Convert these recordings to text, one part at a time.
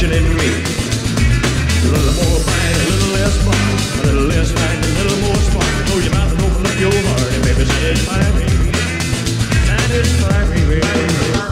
satisfaction in me. A little more fight, a little less fun. A little less fight, a little more spark. Close your mouth and open up your heart and baby satisfy me. Satisfy me, baby.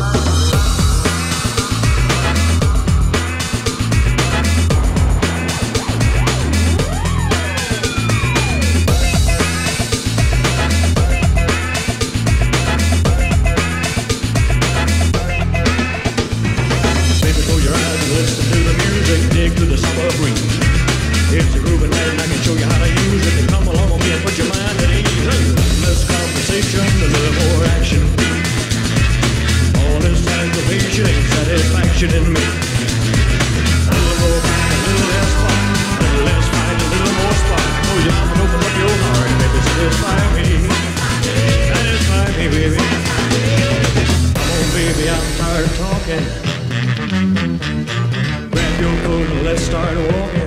To the summer breeze. It's a grooving night and I can show you how to use it. And come along with me and put your mind at ease. Less conversation, a little more action. All this aggravation ain't satisfaction in me. A little more fight, a little less fun. A little less fight, a little more spark. Close your mouth and open up your heart and baby satisfy me. Satisfy me, baby. Come on, baby, I'm tired of talking. Grab your coat and let's start walking.